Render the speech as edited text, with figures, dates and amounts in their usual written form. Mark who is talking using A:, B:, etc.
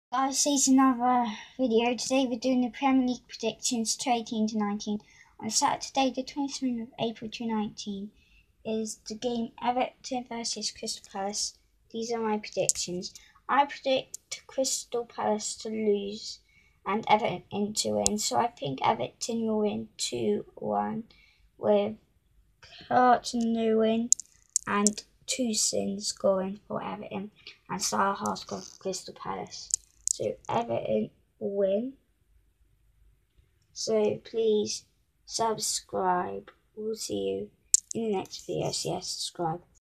A: Guys, here's another video. Today we're doing the Premier League predictions 2018 to 19. On Saturday, the 27th of April 2019, is the game Everton versus Crystal Palace. These are my predictions. I predict Crystal Palace to lose and Everton to win. So I think Everton will win 2-1 with Hudson Lewin and Toussaint scoring for Everton and Salah scoring for Crystal Palace. So Everton will win. So please subscribe. We'll see you in the next video. So yeah, subscribe.